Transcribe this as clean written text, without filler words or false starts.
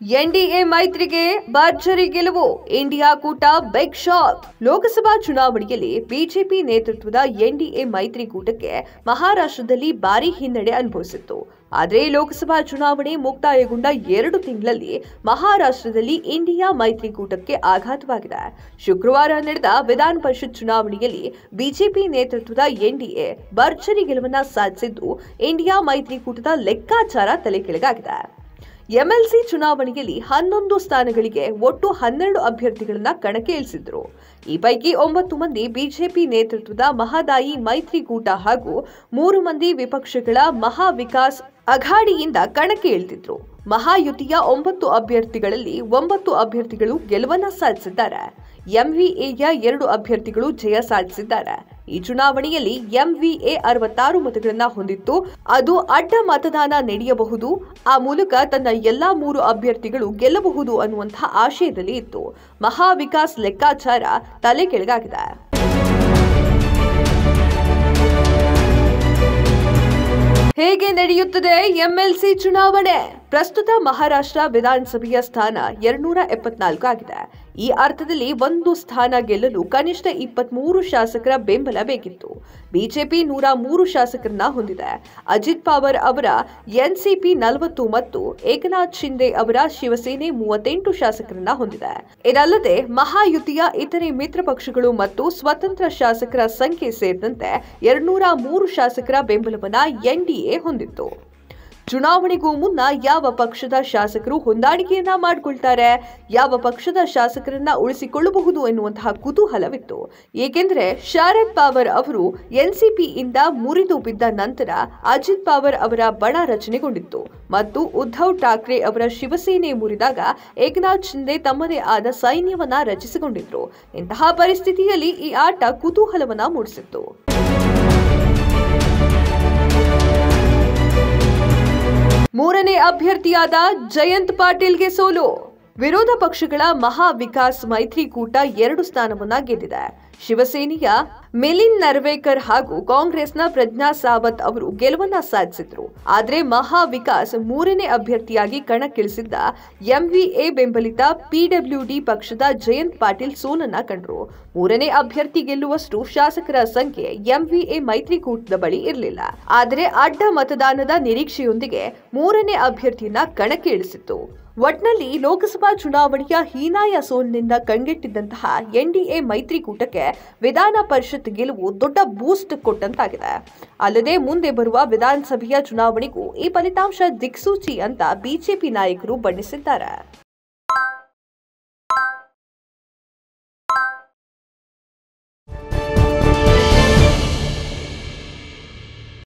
NDA ಮೈತ್ರಿಗೆ ಭರ್ಜರಿ ಗೆಲುವು, India ಕೂಟ ಬಿಗ್ ಶಾಕ್. ಲೋಕಸಭಾ ಚುನಾವಣೆಯಲ್ಲಿ ಬಿಜೆಪಿ ನೇತೃತ್ವದ ಎನ್ಡಿಎ ಮೈತ್ರಿಕೂಟಕ್ಕೆ ಮಹಾರಾಷ್ಟ್ರದಲ್ಲಿ ಭಾರೀ ಹಿನ್ನಡೆ ಅನುಭವಿಸಿತ್ತು. ಆದರೆ ಲೋಕಸಭಾ ಚುನಾವಣೆ ಮುಕ್ತಾಯಗೊಂಡ 2 ತಿಂಗಳಲ್ಲಿ ಮಹಾರಾಷ್ಟ್ರದಲ್ಲಿ ಇಂಡಿಯಾ ಮೈತ್ರಿಕೂಟಕ್ಕೆ ಆಘಾತವಾಗಿದೆ. ಶುಕ್ರವಾರ ನಡೆದ ವಿಧಾನ ಪರಿಷತ್ ಚುನಾವಣೆಯಲ್ಲಿ ಬಿಜೆಪಿ ನೇತೃತ್ವದ ಎನ್ಡಿಎ ಭರ್ಜರಿ ಗೆಲುವನ್ನು ಸಾಧಿಸಿದ್ದು, ಇಂಡಿಯಾ ಮೈತ್ರಿಕೂಟದ ಲೆಕ್ಕಾಚಾರ ತಲೆಕೆಳಗಾಗಿದೆ. ಎಂಎಲ್ಸಿ ಚುನಾವಣೆಯಲ್ಲಿ 11 ಸ್ಥಾನಗಳಿಗೆ ಒಟ್ಟು 12 ಅಭ್ಯರ್ಥಿಗಳನ್ನ ಕಣಕ್ಕೆ ಇಳಿಸಿದ್ರು. ಈ ಪೈಕಿ 9 ಮಂದಿ ಬಿಜೆಪಿ ನೇತೃತ್ವದ ಮಹದಾಯಿ ಮೈತ್ರಿಕೂಟ ಹಾಗೂ 3 ಮಂದಿ ವಿಪಕ್ಷಗಳ ಮಹಾ ವಿಕಾಸ್ ಅಘಾಡಿಯಿಂದ ಕಣಕ್ಕೆ ಇಳಿದಿದ್ರು. ಮಹಾಯುತಿಯ 9 ಅಭ್ಯರ್ಥಿಗಳಲ್ಲಿ 9 ಅಭ್ಯರ್ಥಿಗಳು ಗೆಲುವನ್ನ ಸಾಧಿಸಿದ್ದಾರೆ. ಎಂವಿಎಯ 2 ಅಭ್ಯರ್ಥಿಗಳು ಜಯ ಸಾಧಿಸಿದ್ದಾರೆ. ಈ ಚುನಾವಣೆಯಲ್ಲಿ ಎಂವಿಎ 66 ಮತಗಳನ್ನು ಹೊಂದಿತ್ತು. ಅದು ಅಡ್ಡ ಮತದಾನ ನಡೆಯಬಹುದು, ಆ ಮೂಲಕ ತನ್ನ ಎಲ್ಲಾ 3 ಅಭ್ಯರ್ಥಿಗಳು ಗೆಲ್ಲಬಹುದು ಅನ್ನುವಂತಹ ಆಶಯದಲ್ಲಿ ಇತ್ತು. ಮಹಾ ವಿಕಾಸ್ ಲೆಕ್ಕಾಚಾರ ತಲೆಕೆಳಗಾಗಿದೆ. ಹೇಗೆ ನಡೆಯುತ್ತದೆ ಎಂಎಲ್ಸಿ ಚುನಾವಣೆ? ಪ್ರಸ್ತುತ ಮಹಾರಾಷ್ಟ್ರ ವಿಧಾನಸಭೆಯ ಸ್ಥಾನ 274 ಆಗಿದೆ. ಈ ಅರ್ಥದಲ್ಲಿ ಒಂದು ಸ್ಥಾನ ಗೆಲ್ಲಲು ಕನಿಷ್ಠ 23 ಶಾಸಕರ ಬೆಂಬಲ ಬೇಕಿತ್ತು. ಬಿಜೆಪಿ 103 ಶಾಸಕರನ್ನ ಹೊಂದಿದೆ. ಅಜಿತ್ ಪವಾರ್ ಅವರ ಎನ್ಸಿಪಿ 40 ಮತ್ತು ಏಕನಾಥ್ ಶಿಂದೆ ಅವರ ಶಿವಸೇನೆ 38 ಶಾಸಕರನ್ನ ಹೊಂದಿದೆ. ಇದಲ್ಲದೆ ಮಹಾಯುತಿಯ ಇತರೆ ಮಿತ್ರ ಪಕ್ಷಗಳು ಮತ್ತು ಸ್ವತಂತ್ರ ಶಾಸಕರ ಸಂಖ್ಯೆ ಸೇರಿದಂತೆ 203 ಶಾಸಕರ ಬೆಂಬಲವನ್ನ ಎನ್ಡಿಎ ಹೊಂದಿತ್ತು. ಚುನಾವಣೆಗೂ ಮುನ್ನ ಯಾವ ಪಕ್ಷದ ಶಾಸಕರು ಹೊಂದಾಣಿಕೆಯನ್ನ ಮಾಡಿಕೊಳ್ತಾರೆ, ಯಾವ ಪಕ್ಷದ ಶಾಸಕರನ್ನ ಉಳಿಸಿಕೊಳ್ಳಬಹುದು ಎನ್ನುವಂತಹ ಕುತೂಹಲವಿತ್ತು. ಏಕೆಂದರೆ ಶರದ್ ಪವಾರ್ ಅವರು ಎನ್ಸಿಪಿಯಿಂದ ಮುರಿದು ಬಿದ್ದ ನಂತರ ಅಜಿತ್ ಪವಾರ್ ಅವರ ಬಣ ರಚನೆಗೊಂಡಿತ್ತು ಮತ್ತು ಉದ್ಧವ್ ಠಾಕ್ರೆ ಅವರ ಶಿವಸೇನೆ ಮುರಿದಾಗ ಏಕನಾಥ್ ಶಿಂದೆ ತಮ್ಮದೇ ಆದ ಸೈನ್ಯವನ್ನ ರಚಿಸಿಕೊಂಡಿದ್ರು. ಇಂತಹ ಪರಿಸ್ಥಿತಿಯಲ್ಲಿ ಈ ಆಟ ಕುತೂಹಲವನ್ನ ಮೂಡಿಸಿತ್ತು. ಮೂರನೇ ಅಭ್ಯರ್ಥಿಯಾದ ಜಯಂತ್ ಪಾಟೀಲ್ಗೆ ಸೋಲು. ವಿರೋಧ ಪಕ್ಷಗಳ ಮಹಾ ವಿಕಾಸ್ ಮೈತ್ರಿಕೂಟ 2 ಸ್ಥಾನವನ್ನ ಗೆದ್ದಿದೆ. ಶಿವಸೇನೆಯ ಮಿಲಿಂದ್ ನರ್ವೇಕರ್ ಹಾಗೂ ಕಾಂಗ್ರೆಸ್ನ ಪ್ರಜ್ಞಾ ಸಾವತ್ ಅವರು ಗೆಲುವನ್ನ ಸಾಧಿಸಿದ್ರು. ಆದರೆ ಮಹಾ ವಿಕಾಸ್ 3ನೇ ಅಭ್ಯರ್ಥಿಯಾಗಿ ಕಣಕ್ಕಿಳಿಸಿದ್ದ ಎಂವಿಎ ಬೆಂಬಲಿತ ಪಿಡಬ್ಲ್ಯೂಡಿ ಪಕ್ಷದ ಜಯಂತ್ ಪಾಟೀಲ್ ಸೋಲನ್ನ ಕಂಡ್ರು. 3ನೇ ಅಭ್ಯರ್ಥಿ ಗೆಲ್ಲುವಷ್ಟು ಶಾಸಕರ ಸಂಖ್ಯೆ ಎಂವಿಎ ಮೈತ್ರಿಕೂಟದ ಬಳಿ ಇರಲಿಲ್ಲ. ಆದರೆ ಅಡ್ಡ ಮತದಾನದ ನಿರೀಕ್ಷೆಯೊಂದಿಗೆ 3ನೇ ಅಭ್ಯರ್ಥಿಯನ್ನ ಕಣಕ್ಕೆ ಇಳಿಸಿತ್ತು. ಒಟ್ನಲ್ಲಿ ಲೋಕಸಭಾ ಚುನಾವಣೆಯ ಹೀನಾಯ ಸೋಲಿನಿಂದ ಕಂಗೆಟ್ಟಿದ್ದಂತಹ ಎನ್ಡಿಎ ಮೈತ್ರಿಕೂಟಕ್ಕೆ ವಿಧಾನ ಪರಿಷತ್ ಗೆಲುವು ದೊಡ್ಡ ಬೂಸ್ಟ್ ಕೊಟ್ಟಂತಾಗಿದೆ. ಅಲ್ಲದೆ ಮುಂದೆ ಬರುವ ವಿಧಾನಸಭೆಯ ಚುನಾವಣೆಗೂ ಈ ಫಲಿತಾಂಶ ದಿಕ್ಸೂಚಿ ಅಂತ ಬಿಜೆಪಿ ನಾಯಕರು ಬಣ್ಣಿಸಿದ್ದಾರೆ.